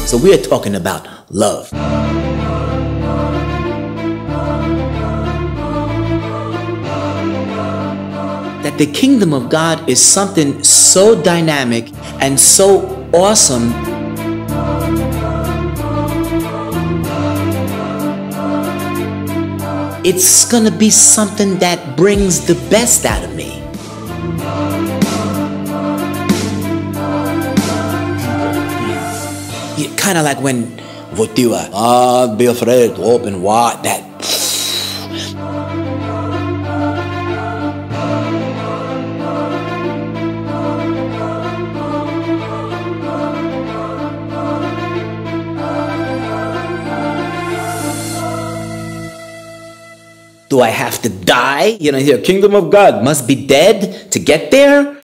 So we are talking about love. That the kingdom of God is something so dynamic and so awesome. It's gonna be something that brings the best out of me. Yeah, kind of like when be afraid to open wide, that. Do I have to die? You know, the kingdom of God must be dead to get there?